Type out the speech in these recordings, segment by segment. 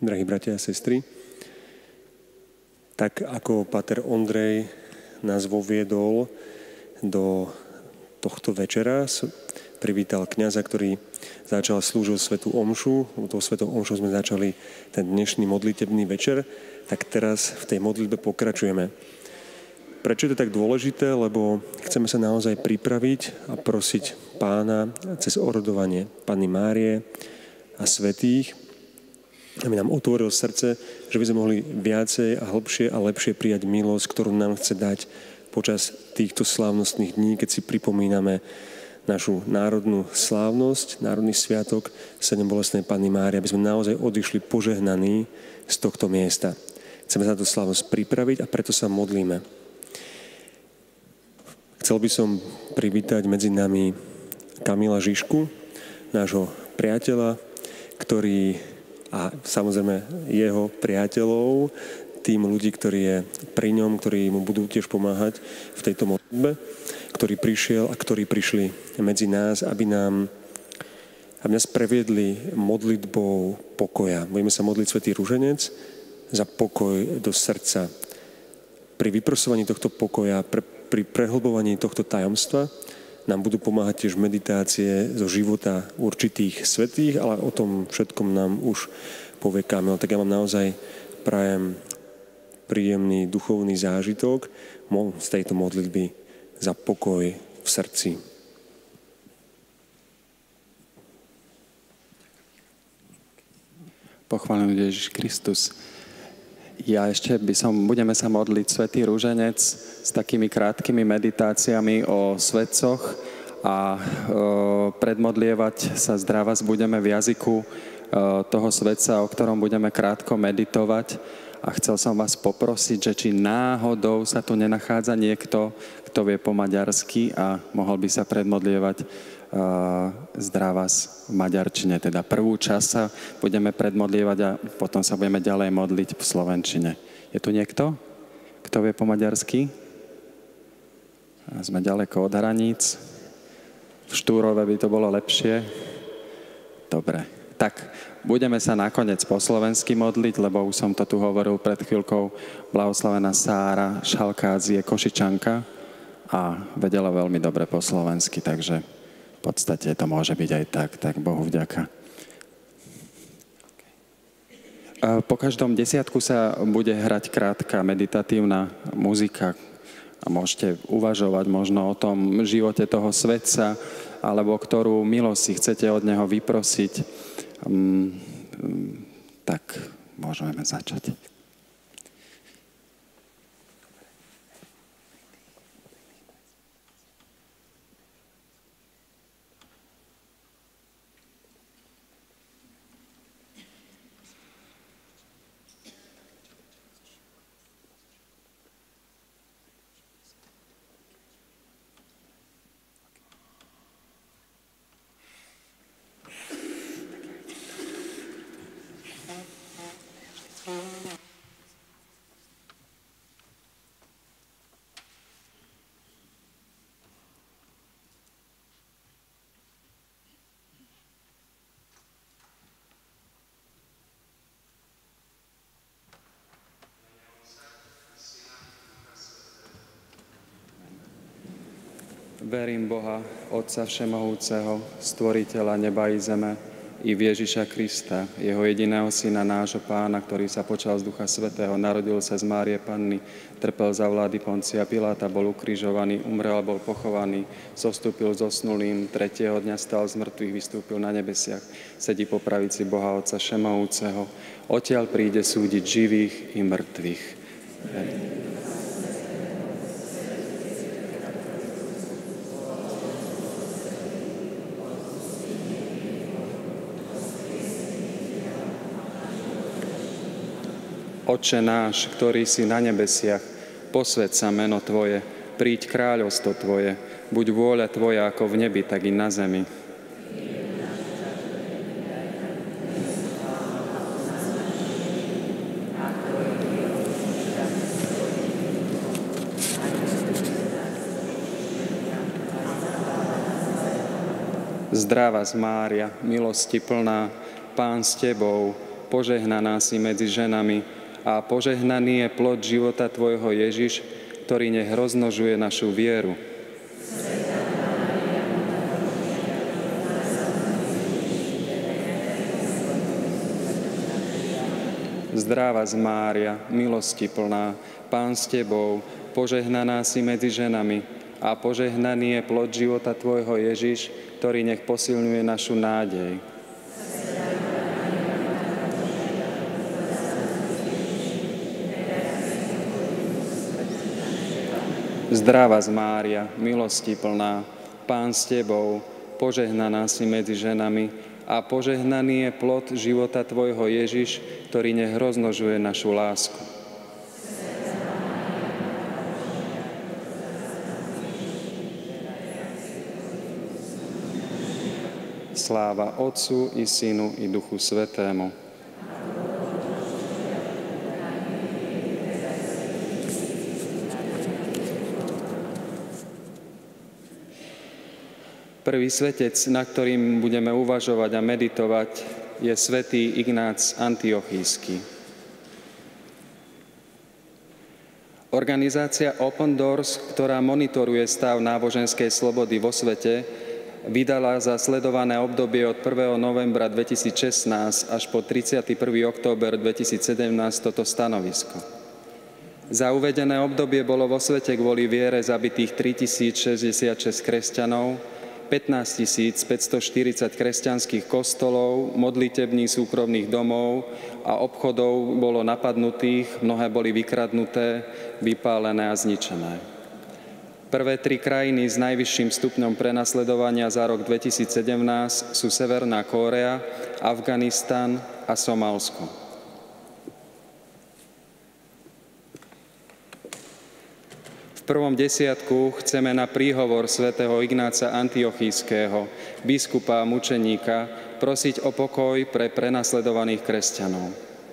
drahí bratia a sestry. Tak ako páter Ondrej nás voviedol do tohto večera, privítal kňaza, ktorý začal slúžiť svätú omšu. Tou svätou omšou sme začali ten dnešný modlitebný večer, tak teraz v tej modlitbe pokračujeme. Prečo je to tak dôležité? Lebo chceme sa naozaj pripraviť a prosiť Pána cez orodovanie Panny Márie a svätých, aby nám otvoril srdce, že by sme mohli viacej a hlbšie a lepšie prijať milosť, ktorú nám chce dať počas týchto slávnostných dní, keď si pripomíname našu národnú slávnosť, národný sviatok Sedembolestnej Panny Márie, aby sme naozaj odišli požehnaní z tohto miesta. Chceme sa na tú slávnosť pripraviť a preto sa modlíme. Chcel by som privítať medzi nami Kamila Žižku, nášho priateľa, ktorý a samozrejme jeho priateľov, tým ľudí, ktorí je pri ňom, ktorí mu budú tiež pomáhať v tejto modlitbe, ktorý prišiel a ktorí prišli medzi nás, aby nás previedli modlitbou pokoja. Budeme sa modliť Svätý Ruženec za pokoj do srdca. Pri vyprosovaní tohto pokoja, pri prehlbovaní tohto tajomstva nám budú pomáhať tiež meditácie zo života určitých svätých, ale o tom všetkom nám už povie Kamil. Tak ja vám naozaj prajem príjemný duchovný zážitok z tejto modlitby za pokoj v srdci. Pochválený Ježiš Kristus. Budeme sa modliť Svätý Ruženec s takými krátkými meditáciami o svätcoch a predmodlievať sa zdravás budeme v jazyku toho svätca, o ktorom budeme krátko meditovať. A chcel som vás poprosiť, že či náhodou sa tu nenachádza niekto, kto vie po maďarsky a mohol by sa predmodlievať zdravás v maďarčine. Teda prvú časť sa budeme predmodlievať a potom sa budeme ďalej modliť v slovenčine. Je tu niekto, kto vie po maďarsky? Sme ďaleko od hraníc. V Štúrove by to bolo lepšie. Dobre. Tak, budeme sa nakoniec po slovensky modliť, lebo už som to tu hovoril pred chvíľkou. Blahoslavená Sára Šalkádz je Košičanka a vedela veľmi dobre po slovensky, takže v podstate to môže byť aj tak Bohu vďaka. Po každom desiatku sa bude hrať krátka meditatívna muzika a môžete uvažovať možno o tom živote toho svätca, alebo ktorú milosť si chcete od neho vyprosiť. Tak môžeme začať. Verím Boha, Otca Všemohúceho, Stvoriteľa neba i zeme, i v Ježiša Krista, Jeho jediného Syna, nášho Pána, ktorý sa počal z Ducha Svätého, narodil sa z Márie Panny, trpel za vlády Poncia Piláta, bol ukrižovaný, umrel, bol pochovaný, zostúpil zosnulým, tretieho dňa stal z mŕtvych, vystúpil na nebesiach, sedí po pravici Boha Otca Všemohúceho, odtiaľ príde súdiť živých i mŕtvych. Otče náš, ktorý si na nebesiach, posväť sa meno Tvoje, príď kráľovstvo Tvoje, buď vôľa Tvoja ako v nebi, tak i na zemi. Zdravás Mária, milosti plná, Pán s Tebou, požehnaná si medzi ženami a požehnaný je plod života tvojho Ježiš, ktorý nech rozmnožuje našu vieru. Zdráva z Mária, milosti plná, Pán s tebou, požehnaná si medzi ženami a požehnaný je plod života tvojho Ježiš, ktorý nech posilňuje našu nádej. Zdráva z Mária, milosti plná, Pán s tebou, požehnaná si medzi ženami a požehnaný je plod života tvojho Ježiš, ktorý nech rozmnožuje našu lásku. Sláva Otcu i Synu i Duchu Svätému. Prvý svetec, na ktorým budeme uvažovať a meditovať, je svätý Ignác Antiochísky. Organizácia Open Doors, ktorá monitoruje stav náboženskej slobody vo svete, vydala za sledované obdobie od 1. novembra 2016 až po 31. október 2017 toto stanovisko. Za uvedené obdobie bolo vo svete kvôli viere zabitých 3066 kresťanov, 15 540 kresťanských kostolov, modlitební súkromných domov a obchodov bolo napadnutých, mnohé boli vykradnuté, vypálené a zničené. Prvé 3 krajiny s najvyšším stupňom prenasledovania za rok 2017 sú Severná Kórea, Afganistan a Somálsko. V prvom desiatku chceme na príhovor svätého Ignáca Antiochískeho, biskupa a mučeníka, prosiť o pokoj pre prenasledovaných kresťanov.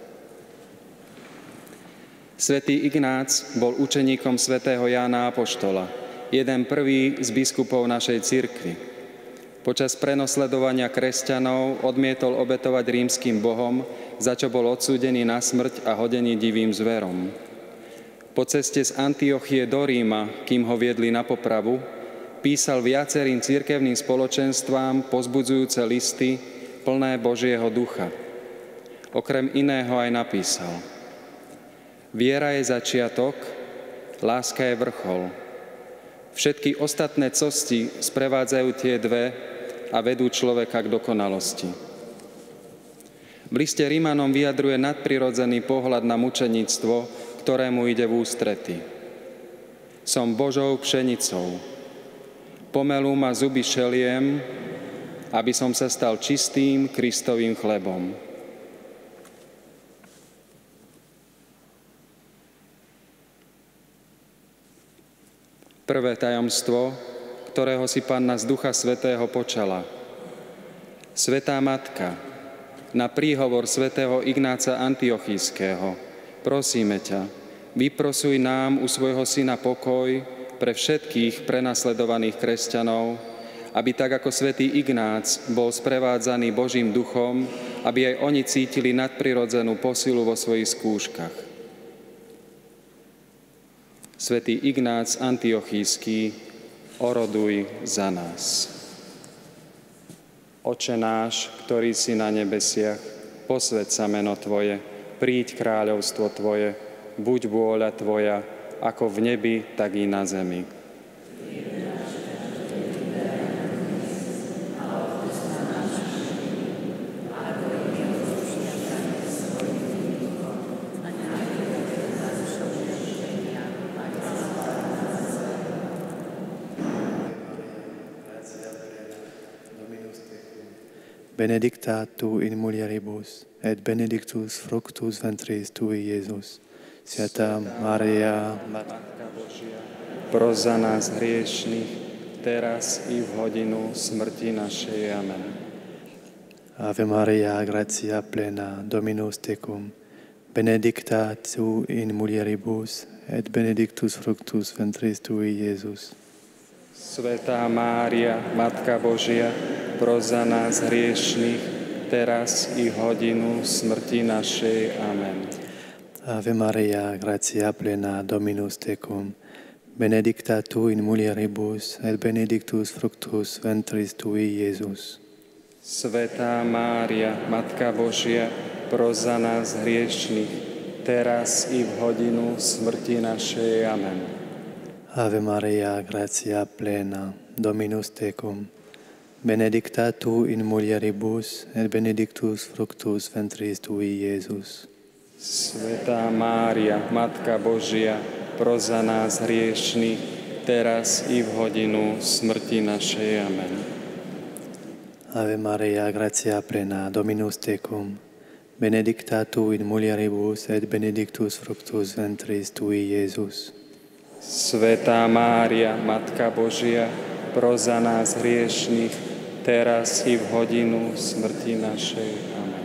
Svätý Ignác bol učeníkom svätého Jána Apoštola, jeden prvý z biskupov našej cirkvi. Počas prenasledovania kresťanov odmietol obetovať rímskym bohom, za čo bol odsúdený na smrť a hodený divým zverom. Po ceste z Antiochie do Ríma, kým ho viedli na popravu, písal viacerým cirkevným spoločenstvám povzbudzujúce listy plné Božieho ducha. Okrem iného aj napísal: Viera je začiatok, láska je vrchol. Všetky ostatné cesty sprevádzajú tie dve a vedú človeka k dokonalosti. V liste Rímanom vyjadruje nadprirodzený pohľad na mučeníctvo, ktorému ide v ústrety. Som Božou pšenicou. Pomelú ma zuby šeliem, aby som sa stal čistým Kristovým chlebom. Prvé tajomstvo, ktorého si Panna z Ducha Svätého počala. Svätá Matka, na príhovor svätého Ignáca Antiochískeho, prosíme ťa, vyprosuj nám u svojho syna pokoj pre všetkých prenasledovaných kresťanov, aby tak ako svätý Ignác bol sprevádzaný Božím duchom, aby aj oni cítili nadprirodzenú posilu vo svojich skúškach. Svätý Ignác Antiochísky, oroduj za nás. Oče náš, ktorý si na nebesiach, posväť sa meno Tvoje, príď kráľovstvo Tvoje, buď vôľa Tvoja, ako v nebi, tak i na zemi. Benedicta tu in mulieribus, et benedictus fructus ventris tui, Iesus. Svätá Mária, Matka Božia, pros za nás hriešnych, teraz i v hodinu smrti našej. Amen. Ave Maria, gratia plena, Dominus tecum, benedicta tu in mulieribus, et benedictus fructus ventris tui, Iesus. Svätá Mária, Matka Božia, pros za nás hriešnych, teraz i v hodinu smrti našej. Amen. Ave Maria, gratia plena, Dominus tecum, benedicta tu in mulieribus, et benedictus fructus ventris tui, Iesus. Svätá Mária, Matka Božia, pros za nás hriešnych, teraz i v hodinu smrti našej. Amen. Ave Maria, gratia plena, Dominus tecum, benedicta tu in mulieribus, et benedictus fructus ventris tui, Iesus. Svätá Mária, Matka Božia, pros za nás hriešnych, teraz i v hodinu smrti našej. Amen. Ave Maria, gratia plena, Dominus tecum, benedicta tu in mulieribus, et benedictus fructus ventris tui, Iesus. Svätá Mária, Matka Božia, pros za nás hriešnych, teraz i v hodinu smrti našej. Amen.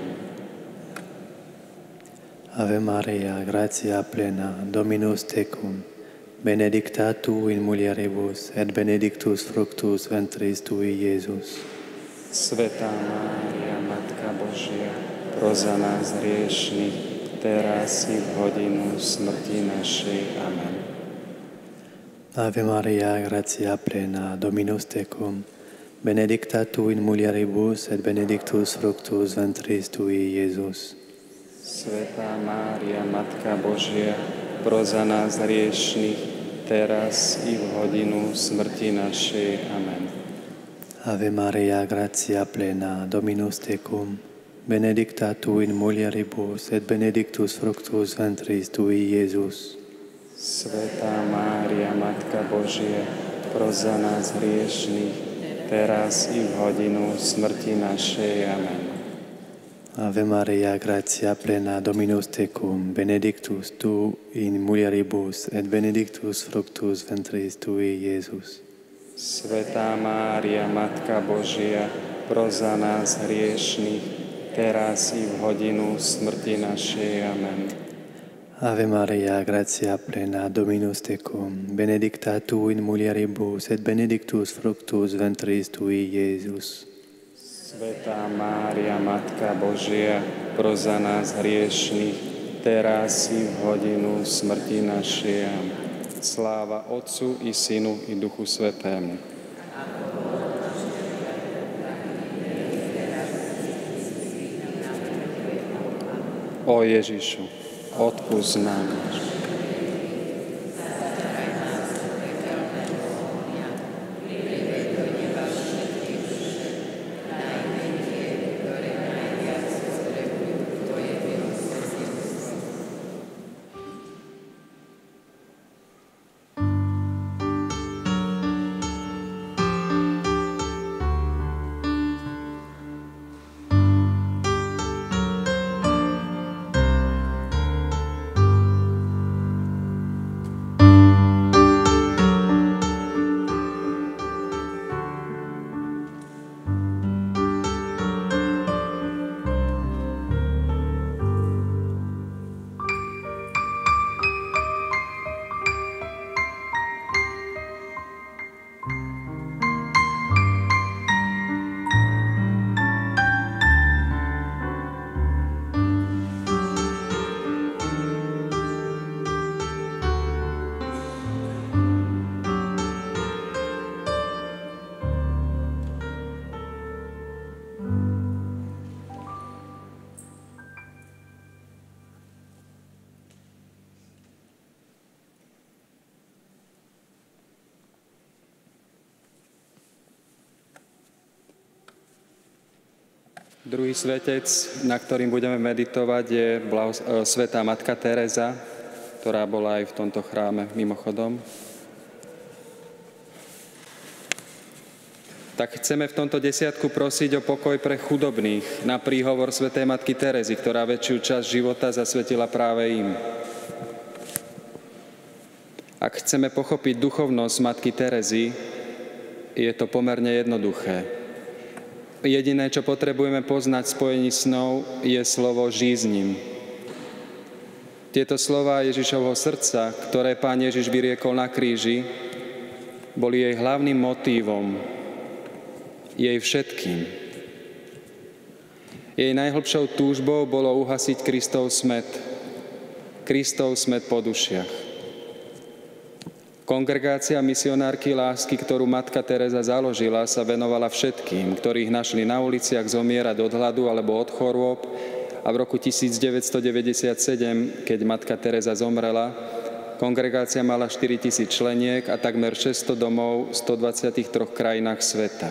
Ave Maria, gratia plena, Dominus tecum, benedicta tu in mulieribus, et benedictus fructus ventris tui, Iesus. Svätá Mária, Matka Božia, pros za nás hriešnych, teraz i v hodinu smrti našej. Amen. Ave Maria, gratia plena, Dominus tecum, benedicta tu in mulieribus, et benedictus fructus ventris tui, Iesus. Svätá Mária, Matka Božia, pros za nás hriešnych, teraz i v hodinu smrti našej. Amen. Ave Maria, gratia plena, Dominus tecum, benedicta tu in mulieribus, et benedictus fructus ventris tui, Iesus. Svätá Mária, Matka Božia, pros za nás hriešnych, teraz i v hodinu smrti našej. Amen. Ave Maria, gratia plena, Dominus tecum, benedictus tu in mulieribus, et benedictus fructus ventris tui, Iesus. Svätá Mária, Matka Božia, pros za nás hriešnych, teraz i v hodinu smrti našej. Amen. Ave Maria, gratia plena, Dominus tecum, benedicta tu in mulieribus, et benedictus fructus ventris tui, Iesus. Svätá Mária, Matka Božia, pros za nás hriešnych, teraz i v hodinu smrti našej. Amen. Sláva Otcu i Synu i Duchu Svätému. O Ježišu, odpusť nám. Druhý svetec, na ktorým budeme meditovať, je svätá Matka Teresa, ktorá bola aj v tomto chráme mimochodom. Tak chceme v tomto desiatku prosiť o pokoj pre chudobných na príhovor svätej Matky Terezy, ktorá väčšiu časť života zasvetila práve im. Ak chceme pochopiť duchovnosť Matky Terezy, je to pomerne jednoduché. Jediné, čo potrebujeme poznať v spojení s ňou, je slovo žij s ním. Tieto slová Ježišovho srdca, ktoré Pán Ježiš vyriekol na kríži, boli jej hlavným motívom, jej všetkým. Jej najhlbšou túžbou bolo uhasiť Kristov smäd po dušiach. Kongregácia misionárky lásky, ktorú matka Teresa založila, sa venovala všetkým, ktorých našli na uliciach zomierať od hladu alebo od chorôb, a v roku 1997, keď matka Teresa zomrela, kongregácia mala 4000 členiek a takmer 600 domov v 123 krajinách sveta.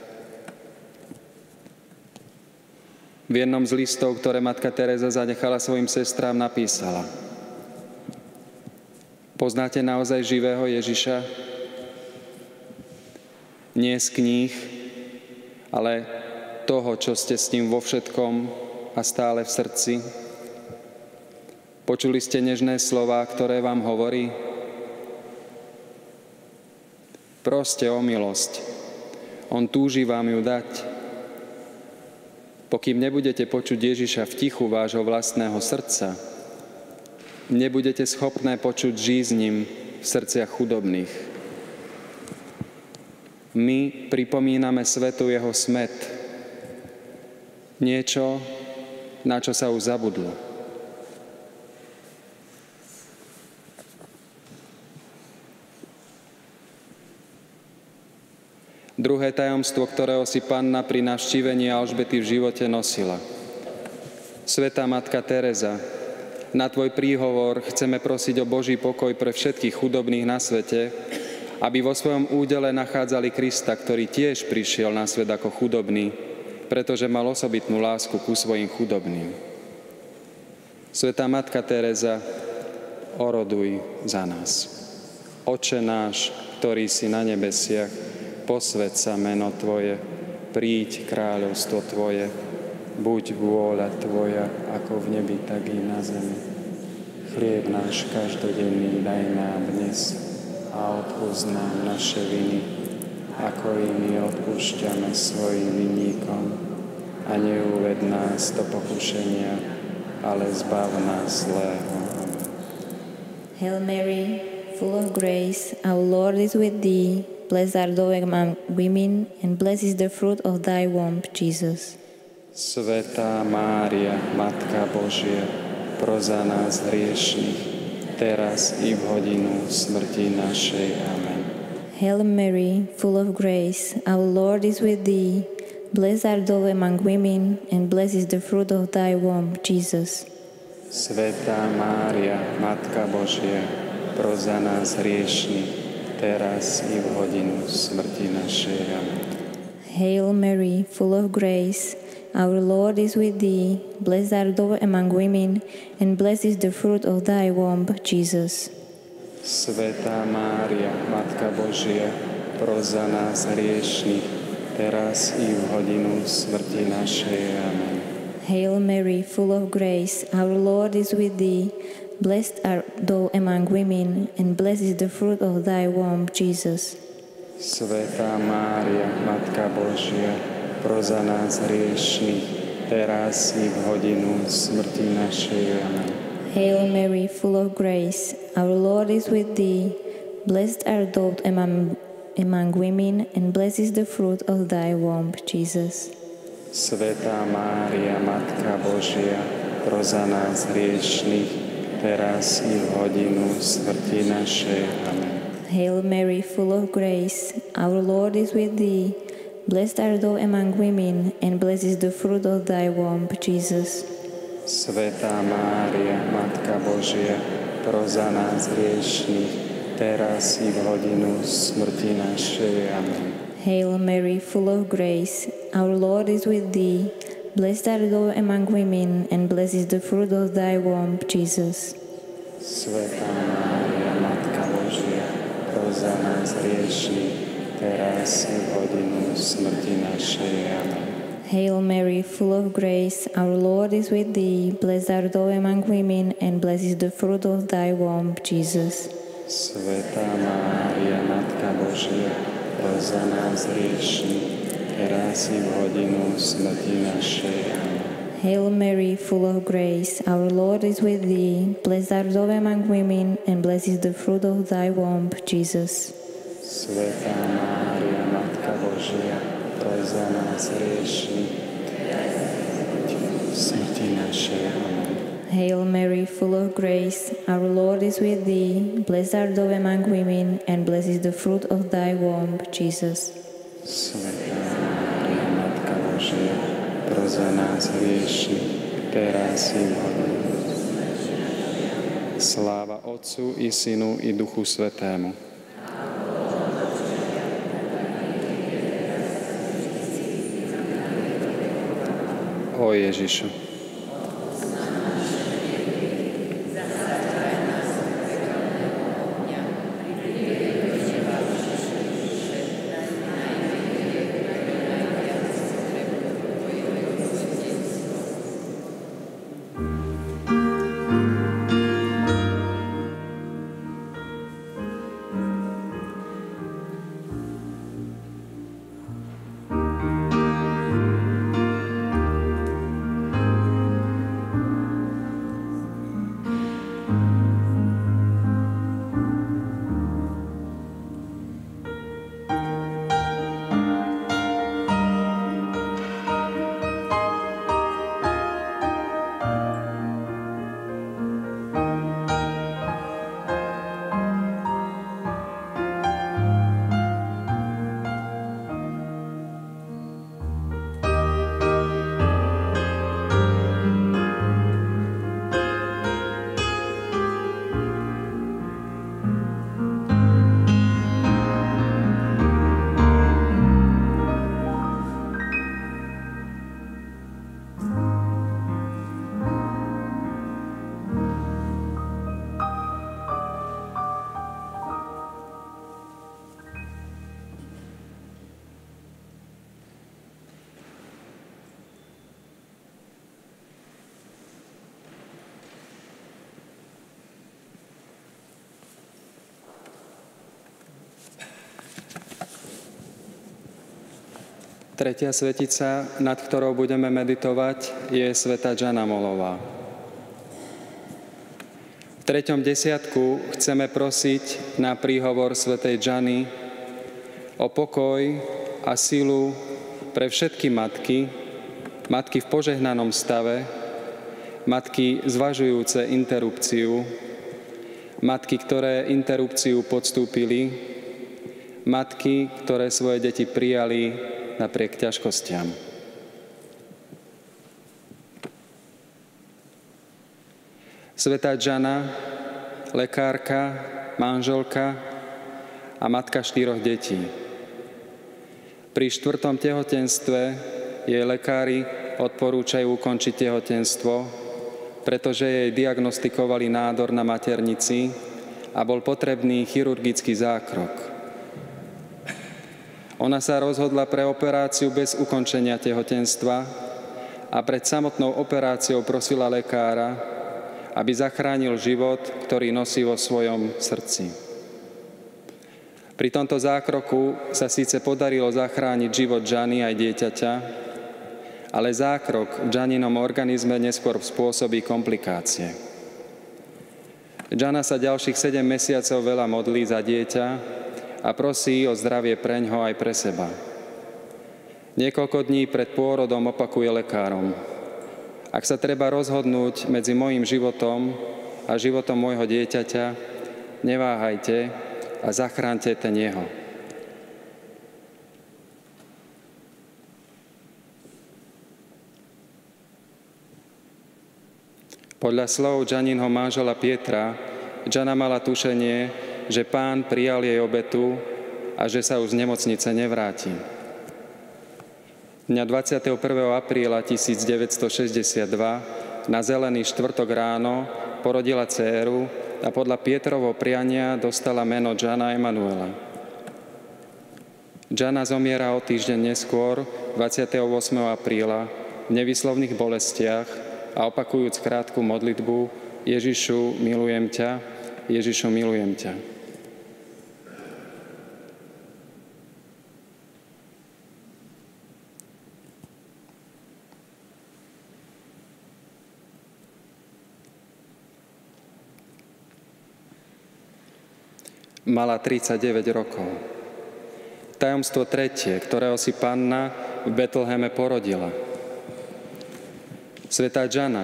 V jednom z listov, ktoré matka Teresa zanechala svojim sestrám, napísala: Poznáte naozaj živého Ježiša? Nie z kníh, ale toho, čo ste s ním vo všetkom a stále v srdci. Počuli ste nežné slová, ktoré vám hovorí? Proste o milosť. On túži vám ju dať. Pokým nebudete počuť Ježiša v tichu vášho vlastného srdca, nebudete schopné počuť žízním v srdciach chudobných. My pripomíname svetu jeho smäd. Niečo, na čo sa už zabudlo. Druhé tajomstvo, ktorého si Panna pri navštívení Alžbety v živote nosila. Svätá matka Teresa, na tvoj príhovor chceme prosiť o Boží pokoj pre všetkých chudobných na svete, aby vo svojom údele nachádzali Krista, ktorý tiež prišiel na svet ako chudobný, pretože mal osobitnú lásku ku svojim chudobným. Svätá matka Teresa, oroduj za nás. Oče náš, ktorý si na nebesiach, posväť sa meno Tvoje, príď kráľovstvo Tvoje, buď vôľa Tvoja, ako v nebi, tak i na zemi. Chlieb náš každodenný daj nám dnes a odpusť nám naše viny, ako i my odpúšťame svojim vinníkom. A neuved nás do pokušenia, ale zbav nás zlého. Hail Mary, full of grace, our Lord is with thee. Blessed art thou among women, and blessed is the fruit of thy womb, Jesus. Svätá Mária, Matka Božia, pros za nás hriešnych, teraz i v hodinu smrti našej. Amen. Hail Mary, full of grace, our Lord is with thee. Blessed art thou among women, and blessed is the fruit of thy womb, Jesus. Svätá Mária, Matka Božia, pros za nás hriešnych, teraz i v hodinu smrti našej. Amen. Hail Mary, full of grace, our Lord is with thee. Blessed art thou among women, and blessed is the fruit of thy womb, Jesus. Svätá Mária, Matka Božia, pros za nás hriešnych, teraz i v hodinu smrti našej. Amen. Hail Mary, full of grace, our Lord is with thee. Blessed art thou among women, and blessed is the fruit of thy womb, Jesus. Svätá Mária, Matka Božia, pros za nás hriešnych, teraz i v hodinu smrti našej. Amen. Hail Mary, full of grace, our Lord is with thee. Blessed art thou among women, and blessed is the fruit of thy womb, Jesus. Svätá Mária, Matka Božia, pros za nás hriešnych, teraz i v hodinu smrti našej. Amen. Hail Mary, full of grace, our Lord is with thee. Blessed art thou among women, and blessed is the fruit of thy womb, Jesus. Svätá Mária, Matka Božia, pros za nás hriešnych, teraz i v hodinu smrti našej. Amen. Hail Mary, full of grace, our Lord is with thee. Blessed art thou among women, and blessed is the fruit of thy womb, Jesus. Svätá Mária, Matka Božia, pros za nás hriešnych, teraz i v hodinu smrti našej. Amen. Hail Mary, full of grace, our Lord is with thee. Blessed art thou among women, and blessed is the fruit of thy womb, Jesus. Svätá Mária, Matka Božia, pros za nás hriešnych, teraz i v hodinu smrti našej. Amen. Hail Mary, full of grace, our Lord is with thee. Blessed art thou among women, and blessed is the fruit of thy womb, Jesus. Svätá Mária, Matka Božia, pros za nás hriešnych, smrti našej. Amen. Hail Mary, full of grace, our Lord is with thee. Blessed art thou among women, and blessed is the fruit of thy womb, Jesus. Svätá Mária, Matka Božia, pros za nás hriešnych, teraz i v hodine. Sláva Otcu i Synu i Duchu Svätému. O Ježišu. Tretia svetica, nad ktorou budeme meditovať, je svätá Jana Molová. V 3. desiatku chceme prosiť na príhovor svätej Jany o pokoj a silu pre všetky matky, matky v požehnanom stave, matky zvažujúce interrupciu, matky, ktoré interrupciu podstúpili, matky, ktoré svoje deti prijali napriek ťažkostiam. Svätá Jana, lekárka, manželka a matka 4 detí. Pri 4. tehotenstve jej lekári odporúčajú ukončiť tehotenstvo, pretože jej diagnostikovali nádor na maternici a bol potrebný chirurgický zákrok. Ona sa rozhodla pre operáciu bez ukončenia tehotenstva a pred samotnou operáciou prosila lekára, aby zachránil život, ktorý nosí vo svojom srdci. Pri tomto zákroku sa síce podarilo zachrániť život Jany aj dieťaťa, ale zákrok v Janinom organizme neskôr spôsobí komplikácie. Jana sa ďalších 7 mesiacov veľa modlí za dieťa a prosí o zdravie preňho aj pre seba. Niekoľko dní pred pôrodom opakuje lekárom: ak sa treba rozhodnúť medzi mojím životom a životom môjho dieťaťa, neváhajte a zachránte ten jeho. Podľa slov Janinho manžela Pietra, Jana mala tušenie, že Pán prijal jej obetu a že sa už z nemocnice nevráti. Dňa 21. apríla 1962 na zelený štvrtok ráno porodila dcéru a podľa Pietrovho priania dostala meno Jana Emanuela. Jana zomiera o týždeň neskôr, 28. apríla, v nevyslovných bolestiach a opakujúc krátku modlitbu: Ježišu, milujem ťa, Ježišu, milujem ťa. Mala 39 rokov. Tajomstvo tretie, ktorého si Panna v Betleheme porodila. Svätá Džana,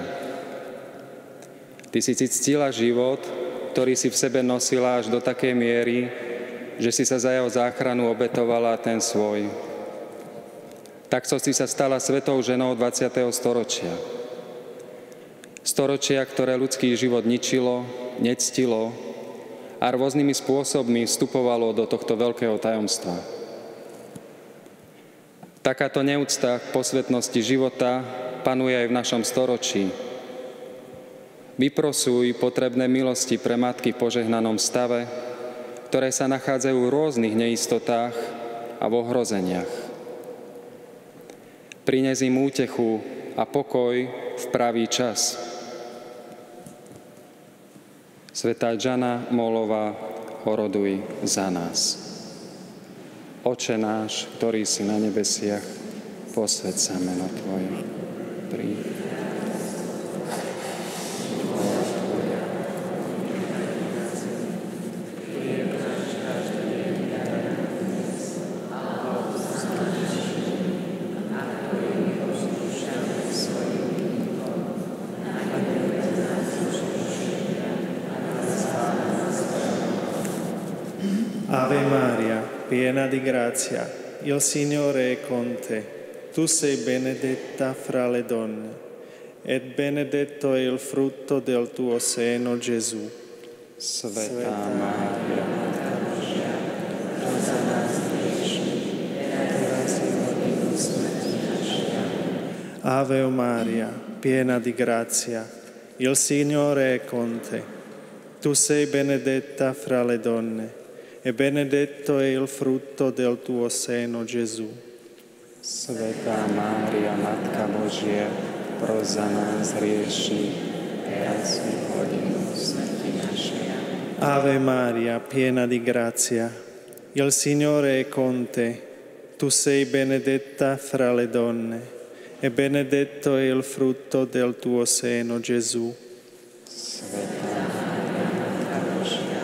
ty si ctila život, ktorý si v sebe nosila až do takej miery, že si sa za jeho záchranu obetovala ten svoj. Takto si sa stala svetou ženou 20. storočia. Storočia, ktoré ľudský život ničilo, nectilo a rôznymi spôsobmi vstupovalo do tohto veľkého tajomstva. Takáto neúcta k posvetnosti života panuje aj v našom storočí. Vyprosuj potrebné milosti pre matky v požehnanom stave, ktoré sa nachádzajú v rôznych neistotách a v ohrozeniach. Prines im útechu a pokoj v pravý čas. Svätá Džana Mólová, oroduj za nás. Oče náš, ktorý si na nebesiach, posväť sa meno Tvoje. Príď. Ave Maria, piena di grazia, il Signore è con te. Tu sei benedetta fra le donne, e benedetto è il frutto del tuo seno, Gesù. Svätá Mária, Ave Maria, piena di grazia, il Signore è con te. Tu sei benedetta fra le donne, e benedetto è il frutto del tuo seno, Gesù. Svätá Mária, Matka Božia, pros za nás hriešných, teraz i v hodinu smrti našej. Ave Maria, piena di grazia, il Signore è con te. Tu sei benedetta fra le donne, e benedetto è il frutto del tuo seno, Gesù. Svätá Mária, Matka Božia,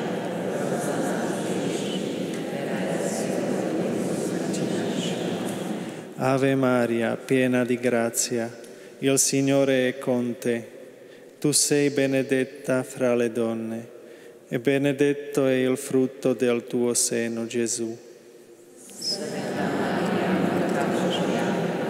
Ave Maria, piena di grazia, il Signore è con te. Tu sei benedetta fra le donne, e benedetto è il frutto del tuo seno, Gesù. Svätá Mária, Matka Božia,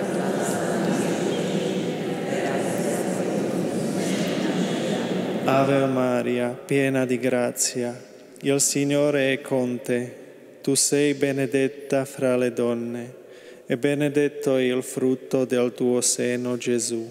Ave Maria, piena di grazia, il Signore è con te. Tu sei benedetta fra le donne, e benedetto è il frutto del tuo seno, Gesù.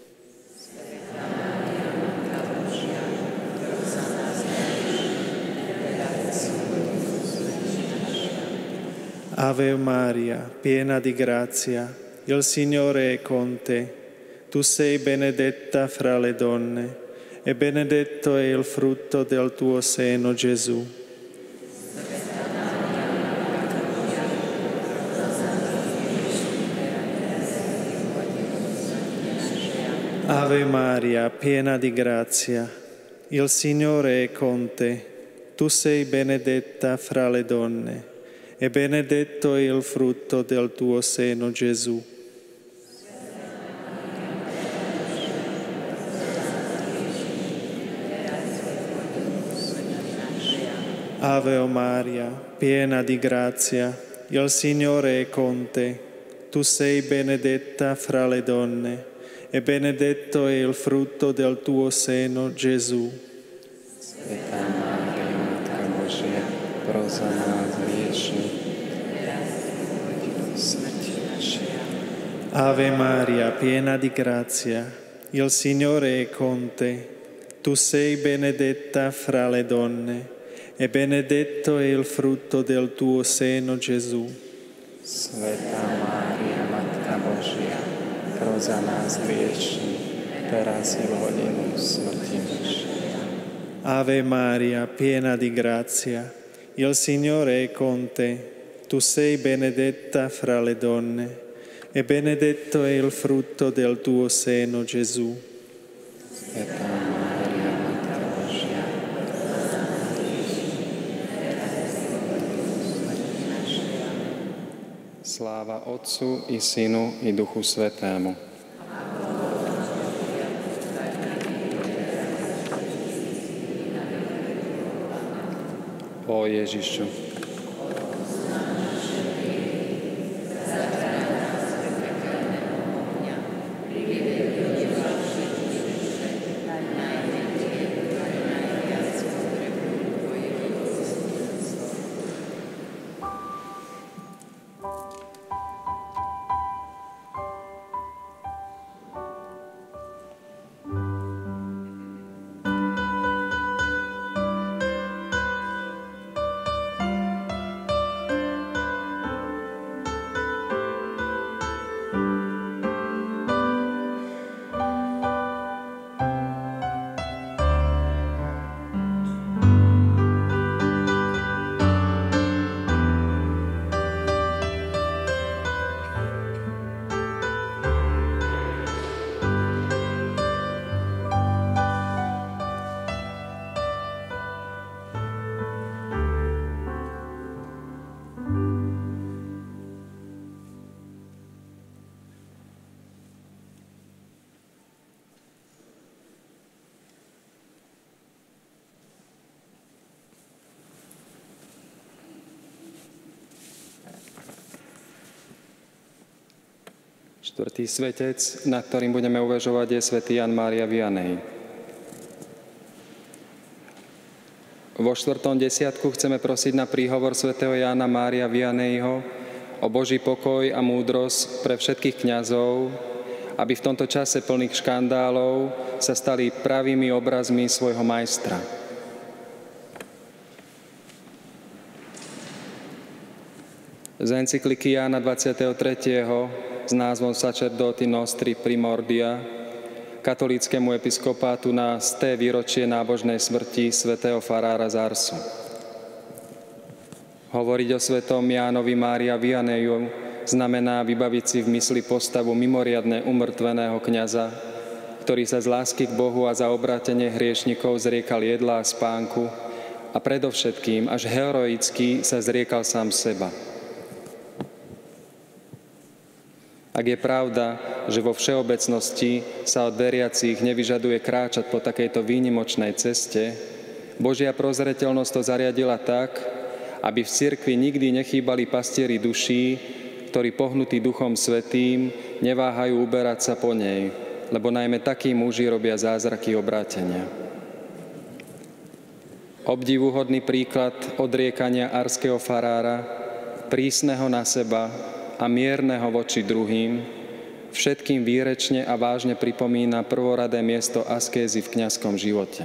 Ave Maria, piena di grazia, il Signore è con te. Tu sei benedetta fra le donne, e benedetto è il frutto del tuo seno, Gesù. Ave Maria, piena di grazia, il Signore è con te. Tu sei benedetta fra le donne, e benedetto è il frutto del tuo seno, Gesù. Ave Maria, piena di grazia, il Signore è con te. Tu sei benedetta fra le donne, e benedetto è il frutto del tuo seno, Gesù. Svätá Mária, Matka Božia, pros za nás hriešných, smrti našej. Ave Maria, piena di grazia, il Signore è con te. Tu sei benedetta fra le donne, e benedetto è il frutto del tuo seno, Gesù. Svätá Mária, Matka Božia, pros za nás hriešných, teraz i v hodinu smrti našej. Ave Maria, piena di grazia, il Signore è con te. Tu sei benedetta fra le donne, e benedetto è il frutto del tuo seno, Gesù. Svätá Mária, Matka Božia, sláva Otcu i Synu i Duchu Svätému. Ó Ježišu, štvrtý svetec, nad ktorým budeme uvažovať, je svätý Ján Mária Vianney. Vo 4. desiatku chceme prosiť na príhovor svätého Jána Mária Vianneyho o Boží pokoj a múdrosť pre všetkých kňazov, aby v tomto čase plných škandálov sa stali pravými obrazmi svojho majstra. Z encykliky Jána 23. s názvom Sacerdoti Nostri Primordia katolíckemu episkopátu na 100. výročie nábožnej smrti svätého farára z Arsu. Hovoriť o svätom Jánovi Mária Vianneyu znamená vybaviť si v mysli postavu mimoriadne umŕtveného kňaza, ktorý sa z lásky k Bohu a za obrátenie hriešnikov zriekal jedla a spánku a predovšetkým až heroicky sa zriekal sám seba. Ak je pravda, že vo všeobecnosti sa od veriacich nevyžaduje kráčať po takejto výnimočnej ceste, Božia prozreteľnosť to zariadila tak, aby v cirkvi nikdy nechýbali pastieri duší, ktorí pohnutí Duchom Svätým neváhajú uberať sa po nej, lebo najmä takí muži robia zázraky obrátenia. Obdivuhodný príklad odriekania arského farára, prísneho na seba a mierneho voči druhým, všetkým výrečne a vážne pripomína prvoradé miesto askézy v kňazskom živote.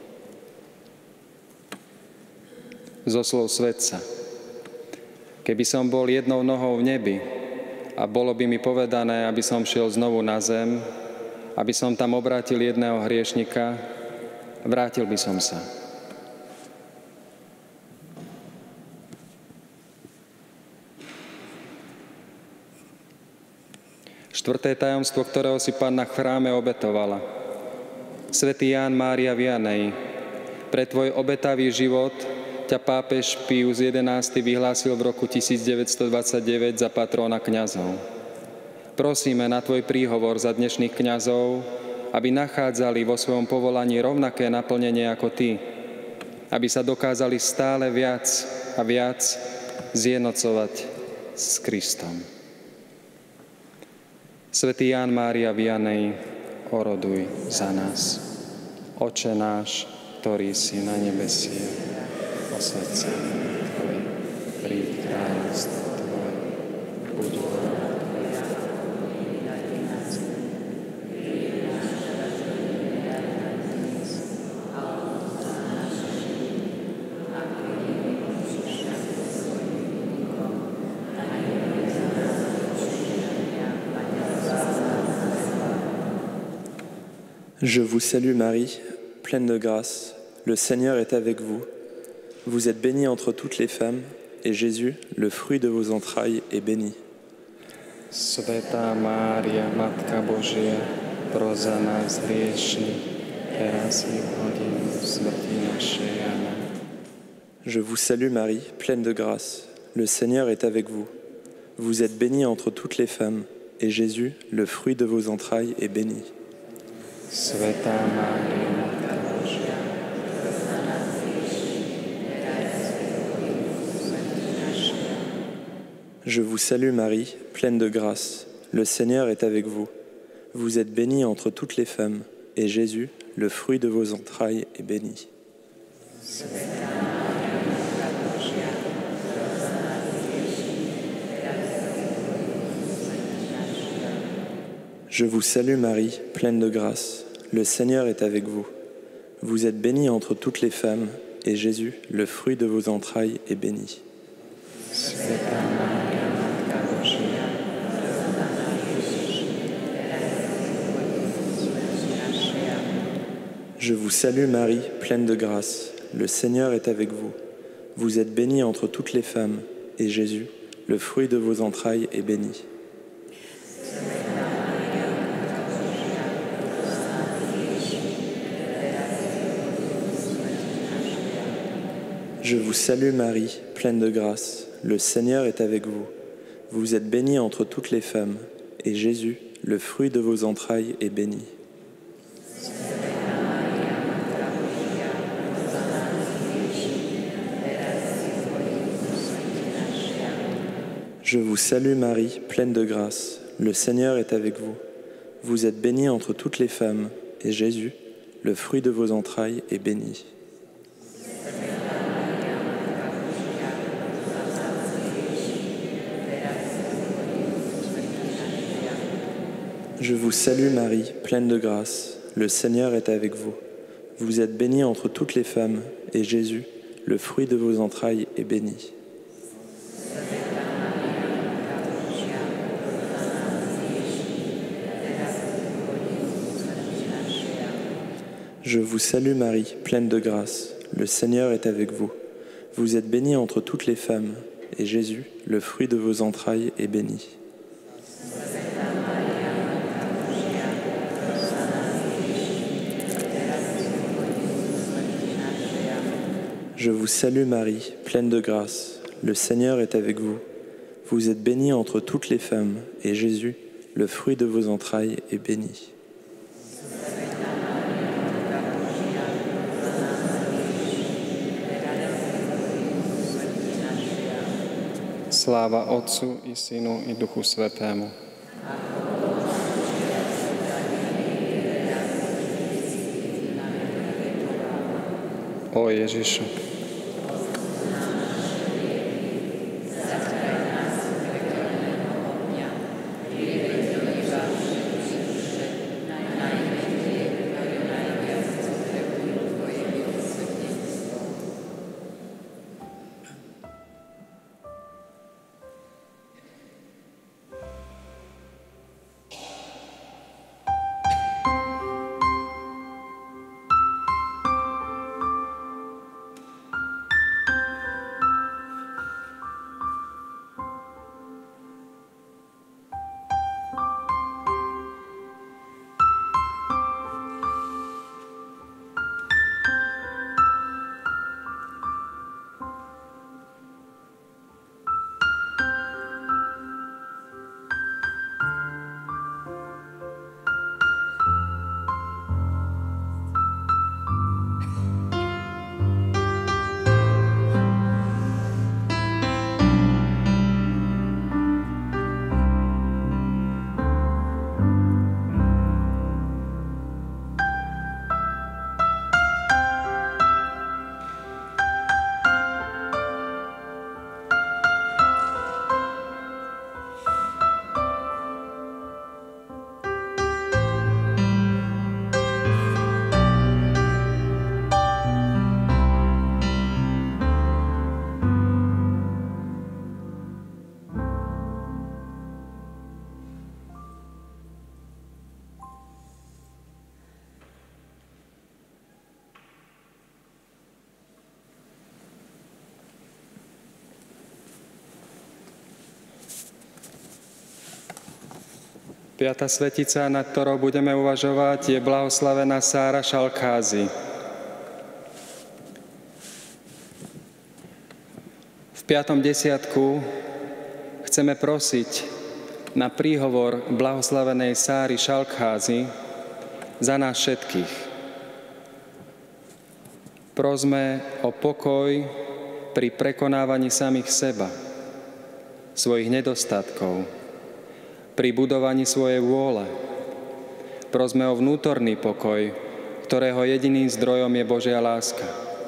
Zo slov svätca: keby som bol jednou nohou v nebi a bolo by mi povedané, aby som šiel znovu na zem, aby som tam obrátil jedného hriešnika, vrátil by som sa. Štvrté tajomstvo, ktorého si Panna v chráme obetovala. Svätý Ján Mária Vianney, pre tvoj obetavý život ťa pápež Pius XI vyhlásil v roku 1929 za patróna kňazov. Prosíme na tvoj príhovor za dnešných kňazov, aby nachádzali vo svojom povolaní rovnaké naplnenie ako ty, aby sa dokázali stále viac a viac zjednocovať s Kristom. Svätý Ján Mária Vianney, oroduj za nás. Oče náš, ktorý si na nebesiach, posväť sa meno Tvoje, príď kráľovstvo Tvoje, buď vôľa Tvoja, ako na zemi. Je vous salue Marie, pleine de grâce, le Seigneur est avec vous. Vous êtes bénie entre toutes les femmes, et Jésus, le fruit de vos entrailles, est béni. Svätá Mária, Matka Božia, pros za nás hriešnych, teraz i v hodinu smrti našej. Amen. Je vous salue Marie, pleine de grâce, le Seigneur est avec vous. Vous êtes bénie entre toutes les femmes, et Jésus, le fruit de vos entrailles, est béni. Svätá Mária, Matka Božia, Je vous salue Marie, pleine de grâce. Le Seigneur est avec vous. Vous êtes bénie entre toutes les femmes, et Jésus, le fruit de vos entrailles, est béni. Je vous salue Marie, pleine de grâce. Le Seigneur est avec vous. Vous êtes bénie entre toutes les femmes, et Jésus, le fruit de vos entrailles, est béni. Je vous salue Marie, pleine de grâce. Le Seigneur est avec vous. Vous êtes bénie entre toutes les femmes, et Jésus, le fruit de vos entrailles, est béni. Je vous salue Marie, pleine de grâce. Le Seigneur est avec vous. Vous êtes bénie entre toutes les femmes, et Jésus, le fruit de vos entrailles, est béni. Je vous salue Marie, pleine de grâce. Le Seigneur est avec vous. Vous êtes bénie entre toutes les femmes, et Jésus, le fruit de vos entrailles, est béni. Je vous salue Marie, pleine de grâce. Le Seigneur est avec vous. Vous êtes bénie entre toutes les femmes, et Jésus, le fruit de vos entrailles, est béni. Je vous salue Marie, pleine de grâce. Le Seigneur est avec vous. Vous êtes bénie entre toutes les femmes, et Jésus, le fruit de vos entrailles, est béni. Je vous salue Marie, pleine de grâce. Le Seigneur est avec vous. Vous êtes bénie entre toutes les femmes, et Jésus, le fruit de vos entrailles, est béni. Sláva Otcu i Synu i Duchu Svätému. O Ježišu, Piata svetica, nad ktorou budeme uvažovať, je blahoslavená Sára Šalkázy. V 5. desiatku chceme prosiť na príhovor blahoslavenej Sáry Šalkázy za nás všetkých. Prosme o pokoj pri prekonávaní samých seba, svojich nedostatkov, pri budovaní svojej vôle. Prosme o vnútorný pokoj, ktorého jediným zdrojom je Božia láska.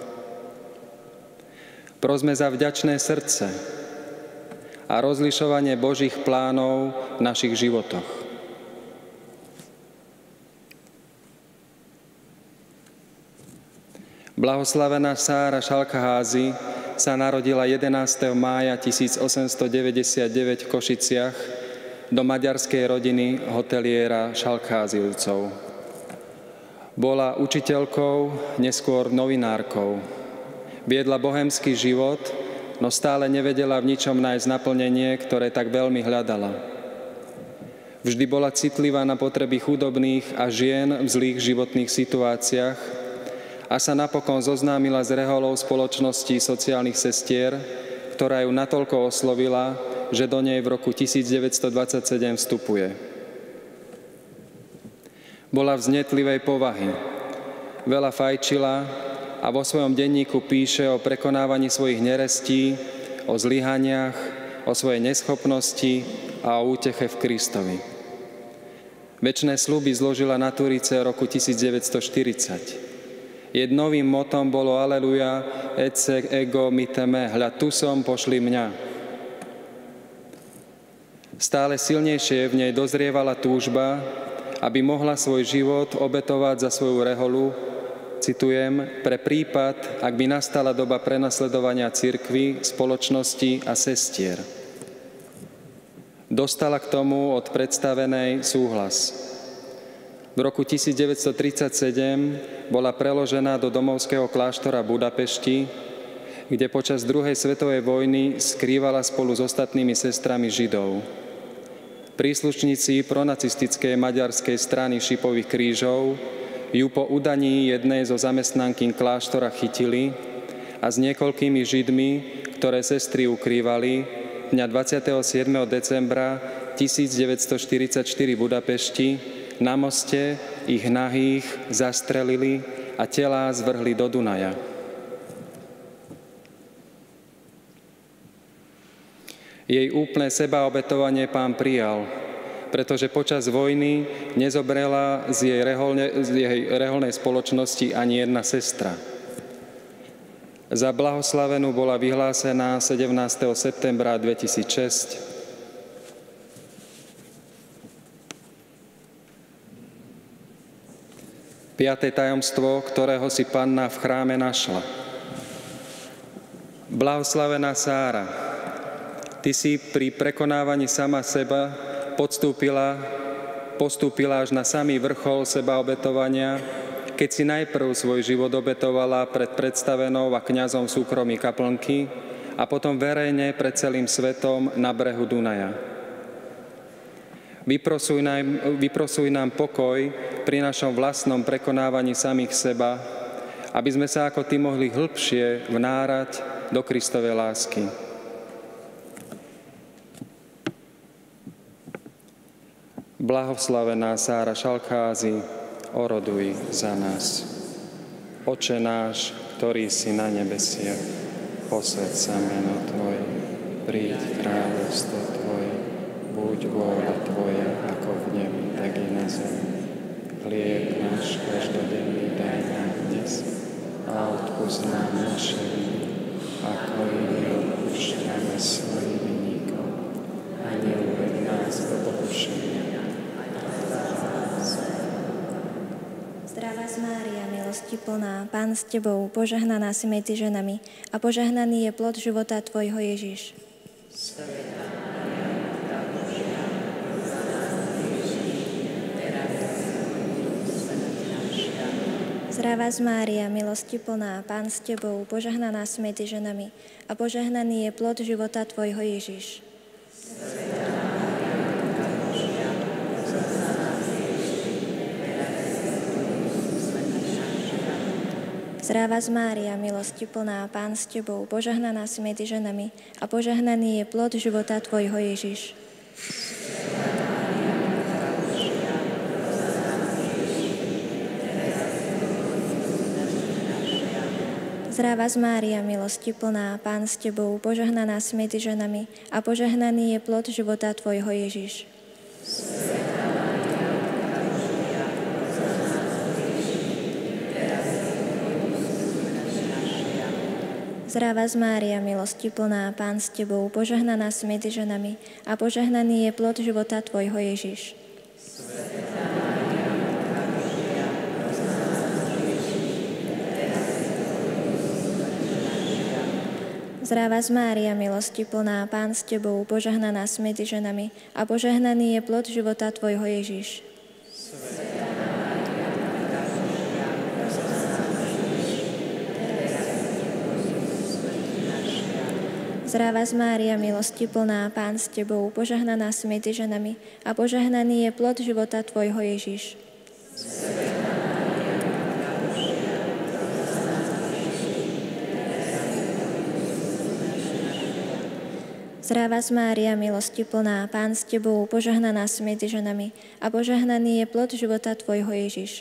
Prosme za vďačné srdce a rozlišovanie Božích plánov v našich životoch. Blahoslavená Sára Šalkházy sa narodila 11. mája 1899 v Košiciach do maďarskej rodiny hoteliera Šalkházyovcov. Bola učiteľkou, neskôr novinárkou. Viedla bohémsky život, no stále nevedela v ničom nájsť naplnenie, ktoré tak veľmi hľadala. Vždy bola citlivá na potreby chudobných a žien v zlých životných situáciách a sa napokon zoznámila s reholou spoločnosti sociálnych sestier, ktorá ju natoľko oslovila, že do nej v roku 1927 vstupuje. Bola vznetlivej povahy, veľa fajčila a vo svojom denníku píše o prekonávaní svojich nerestí, o zlyhaniach, o svojej neschopnosti a o úteche v Kristovi. Večné sľuby zložila na Turice roku 1940. Jej novým motom bolo Aleluja, ecce ego miteme, hľa tu som, pošli mňa. Stále silnejšie v nej dozrievala túžba, aby mohla svoj život obetovať za svoju reholu, citujem, pre prípad, ak by nastala doba prenasledovania cirkvi, spoločnosti a sestier. Dostala k tomu od predstavenej súhlas. V roku 1937 bola preložená do domovského kláštora Budapešti, kde počas druhej svetovej vojny skrývala spolu s ostatnými sestrami Židov. Príslušníci pronacistickej maďarskej strany Šipových krížov ju po udaní jednej zo zamestnankyň kláštora chytili a s niekoľkými Židmi, ktoré sestry ukrývali, dňa 27. decembra 1944 v Budapešti na moste ich nahých zastrelili a telá zvrhli do Dunaja. Jej úplné sebaobetovanie Pán prijal, pretože počas vojny nezobrela z jej reholnej spoločnosti ani jedna sestra. Za blahoslavenú bola vyhlásená 17. septembra 2006. Piaté tajomstvo, ktorého si Panna v chráme našla. Blahoslavená Sára, ty si pri prekonávaní sama seba postúpila až na samý vrchol sebaobetovania, keď si najprv svoj život obetovala pred predstavenou a kňazom súkromí kaplnky a potom verejne pred celým svetom na brehu Dunaja. Vyprosuj nám pokoj pri našom vlastnom prekonávaní samých seba, aby sme sa ako Ty mohli hlbšie vnárať do Kristovej lásky. Blahoslavená Sára Šalkházy, oroduj za nás. Oče náš, ktorý si na nebesiach, posväť sa meno Tvoje, príď kráľovstvo Tvoje, buď vôľa Tvoja, ako v nebi, tak i na zemi. Chlieb náš každodenný daj nám dnes a odpusť nám naše viny, ako i my odpúšťame svojim vinníkom. A neuved nás do pokušenia. Zdravá Mária, milosti plná, Pán s Tebou, požehnaná si medzi ženami a požehnaný je plod života Tvojho Ježiš. Zdravá Mária, milosti plná, Pán s Tebou, požehnaná si medzi ženami a požehnaný je plod života Tvojho Ježiš. Zdravá Mária, milosti plná, Pán s Tebou, požehnaná si medzi ženami a požehnaný je plod života Tvojho Ježiš. Zdravá vás Mária, milosti plná, Pán s Tebou, požehnaná si medzi ženami a požehnaný je plod života Tvojho Ježiš. Zdravá vás Mária, milosti plná, Pán s Tebou, požehnaná si medzi ženami a požehnaný je plod života Tvojho Ježiš. Zdravá vás Mária, milosti plná, Pán s Tebou, požehnaná si medzi ženami a požehnaný je plod života Tvojho Ježiš. Zdravá vás Mária, milosti plná, Pán s Tebou, požehnaná si medzi ženami a požehnaný je plod života Tvojho Ježiš. Zdravá vás Mária, milosti plná, Pán s Tebou, požehnaná si medzi ženami a požehnaný je plod života Tvojho Ježiš.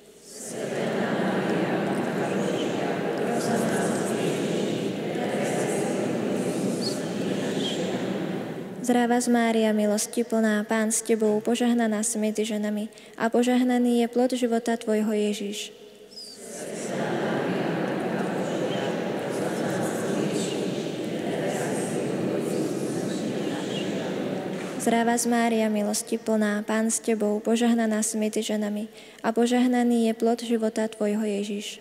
Zdravá vás Mária, milosti plná, Pán s Tebou, požehnaná si medzi ženami a požehnaný je plod života Tvojho Ježiš. Zdravá vás Mária, milosti plná, Pán s Tebou, požehnaná si medzi ženami a požehnaný je plod života Tvojho Ježiš.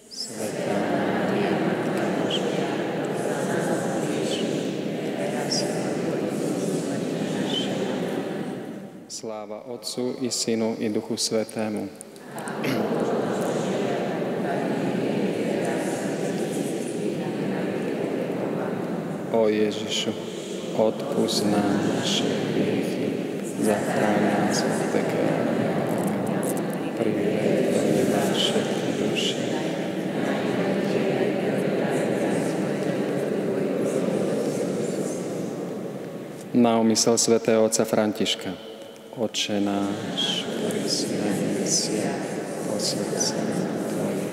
Sláva Otcu i Synu i Duchu Svätému. O Ježišu, odpusť nám naše hriechy, zachráň nás od pekelného ohňa, priveď do neba všetky duše. Na úmysel svätého otca Františka. Otče náš, ktorý si na nebesiach, posväť sa meno Tvoje.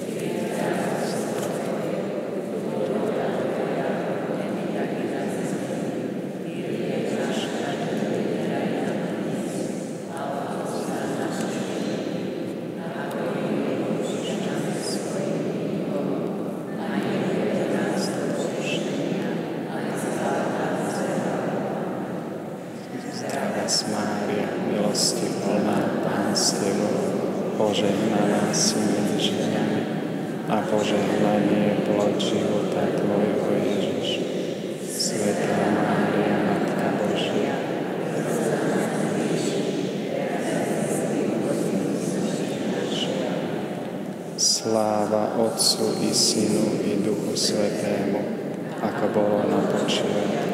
Mária, milosti plná, Pán s Tebou, požehnaná si medzi ženami a požehnaný je plod života Tvojho Ježiš. Svätá Mária, Matka Božia, sláva Otcu i Synu i Duchu Svätému, ako bolo na počiatku.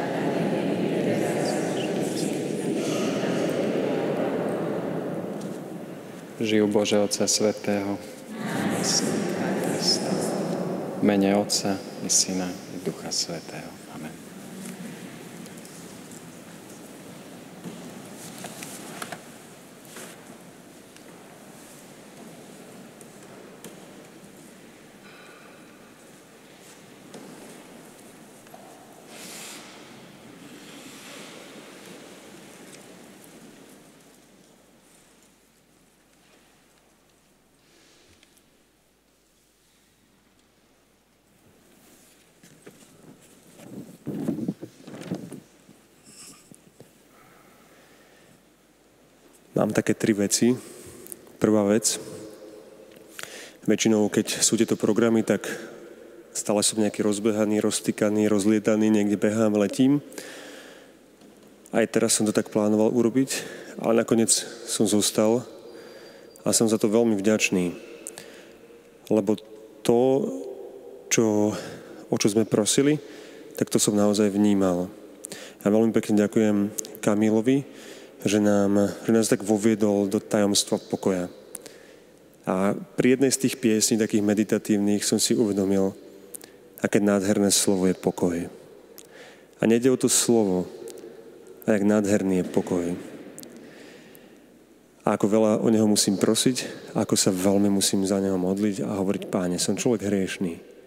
Žijú Bože Otca Svätého, namestníka Krista, v mene Otca i Syna i Ducha Svätého. Amen. Mám také 3 veci. Prvá vec. Väčšinou, keď sú tieto programy, tak stále som nejaký rozbehaný, roztýkaný, rozlietaný, niekde behám, letím. Aj teraz som to tak plánoval urobiť, ale nakoniec som zostal a som za to veľmi vďačný. Lebo to, o čo sme prosili, tak to som naozaj vnímal. A veľmi pekne ďakujem Kamilovi, že nás tak voviedol do tajomstva pokoja. A pri jednej z tých piesní, takých meditatívnych, som si uvedomil, aké nádherné slovo je pokoj. A nejde o to slovo, a jak nádherný je pokoj. A ako veľa o neho musím prosiť, ako sa veľmi musím za neho modliť a hovoriť: Páne, som človek hriešný.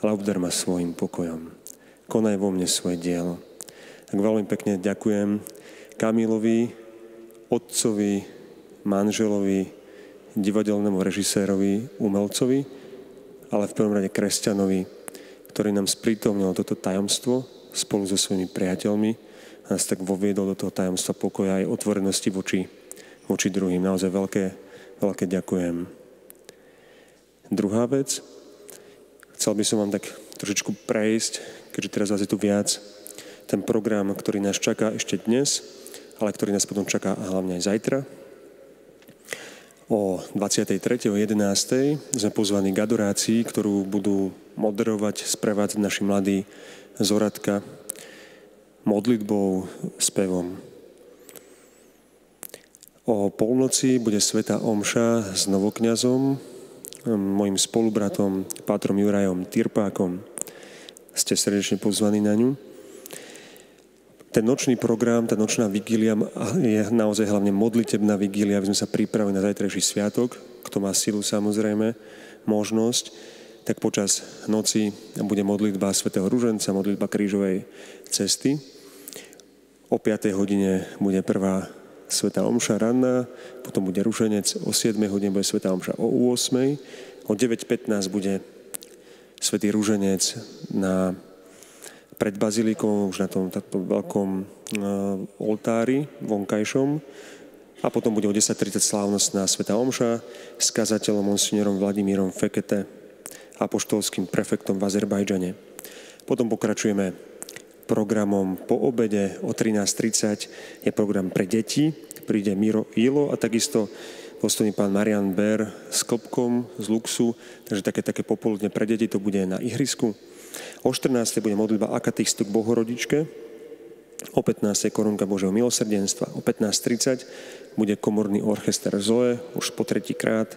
ale obdar ma svojim pokojom. Konaj vo mne svoje dielo. Tak veľmi pekne ďakujem Kamilovi, otcovi, manželovi, divadelnému režisérovi, umelcovi, ale v prvom rade kresťanovi, ktorý nám sprítomnil toto tajomstvo spolu so svojimi priateľmi a nás tak voviedol do toho tajomstva pokoja aj otvorenosti voči druhým. Naozaj veľké ďakujem. Druhá vec, chcel by som vám tak trošičku prejsť, keďže teraz vás je tu viac, ten program, ktorý nás čaká ešte dnes, ale ktorý nás potom čaká hlavne aj zajtra. O 23.11. sme pozvaní k adorácii, ktorú budú moderovať, sprevádzať naši mladí Zoratka modlitbou, spevom. O polnoci bude svätá omša s novokňazom, mojim spolubratom, pátrom Jurajom Tyrpákom. Ste srdečne pozvaní na ňu. Ten nočný program, tá nočná vigília je naozaj hlavne modlitebná vigília, aby sme sa pripravili na zajtrajší sviatok. Kto má silu, samozrejme, možnosť, tak počas noci bude modlitba svätého Ruženca, modlitba krížovej cesty. O 5. hodine bude prvá svätá omša ranná, potom bude ruženec, o 7. hodine bude svätá omša o 8. O 9.15 bude svätý ruženec pred bazilikou, už na tom veľkom oltári vonkajšom. A potom bude o 10.30 slávnostná svätá omša s kazateľom monsignorom Vladimírom Fekete, apoštolským prefektom v Azerbajdžane. Potom pokračujeme programom po obede o 13.30 je program pre deti, príde Miro Ilo a takisto dôstojný pán Marian Ber s klopkom z Luxu, takže také popoludne pre deti to bude na ihrisku. O 14. bude modlitba akatistu k Bohorodičke, o 15. korunka Božieho milosrdenstva, o 15.30 bude komorný orchester Zoe, už po 3. krát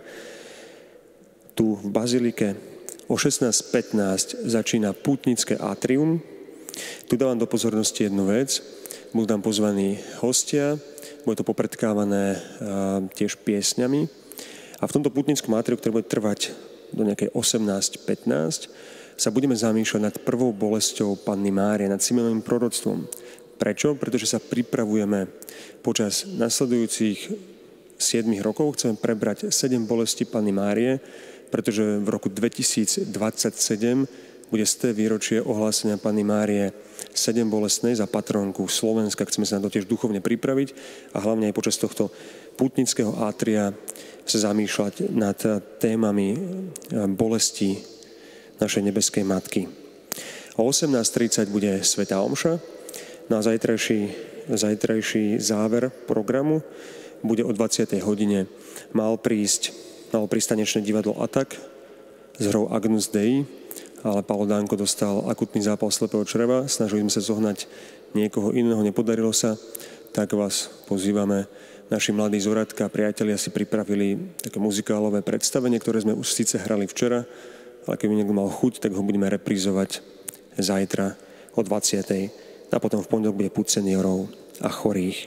tu v Bazilike. O 16.15 začína pútnické atrium. Tu dávam do pozornosti jednu vec. Budú tam pozvaní hostia, bude to popredkávané tiež piesňami. A v tomto pútnickom atriu, ktoré bude trvať do nejakej 18.15, sa budeme zamýšľať nad prvou bolesťou Panny Márie, nad Simeonovým proroctvom. Prečo? Pretože sa pripravujeme počas nasledujúcich 7 rokov. Chceme prebrať 7 bolestí Panny Márie, pretože v roku 2027 bude 100. výročie ohlásenia Panny Márie 7 bolestnej za patrónku Slovenska. Chceme sa na to tiež duchovne pripraviť a hlavne aj počas tohto pútnického átria sa zamýšľať nad témami bolesti našej nebeskej matky. O 18.30 bude svätá omša. Na zajtrajší záver programu bude o 20. hodine. Malo prísť tanečné divadlo Atak s hrou Agnus Dei, ale Paolo Dánko dostal akutný zápal slepého čreva. Snažili sme sa zohnať niekoho iného, nepodarilo sa. Tak vás pozývame. Naši mladí Zoratka a priatelia si pripravili také muzikálové predstavenie, ktoré sme už síce hrali včera, ale keby niekto mal chuť, tak ho budeme reprízovať zajtra o 20. A potom v pondelok bude púť seniorov a chorých.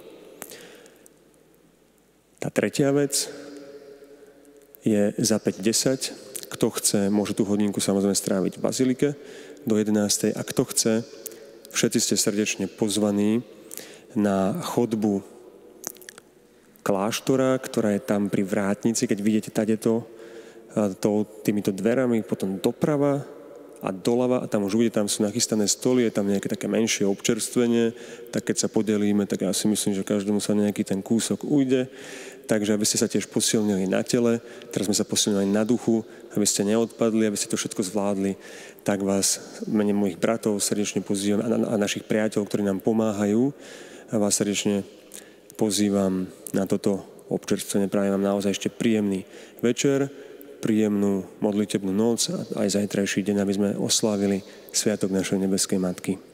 Tá tretia vec je za 5:10. Kto chce, môže tú hodinku samozrejme stráviť v Bazilike do 11. A kto chce, všetci ste srdečne pozvaní na chodbu kláštora, ktorá je tam pri vrátnici, keď vidíte tadeto týmito dverami, potom doprava a doľava a tam už bude, tam sú nachystané stoly, je tam nejaké také menšie občerstvenie, tak keď sa podelíme, tak ja si myslím, že každému sa nejaký ten kúsok ujde, takže aby ste sa tiež posilnili na tele, teraz sme sa posilnili na duchu, aby ste neodpadli, aby ste to všetko zvládli, tak vás v mene mojich bratov srdečne pozývam a našich priateľov, ktorí nám pomáhajú, a vás srdečne pozývam na toto občerstvenie. Prajem vám naozaj ešte príjemný večer, príjemnú modlitebnú noc a aj zajtrajší deň, aby sme oslávili sviatok našej nebeskej Matky.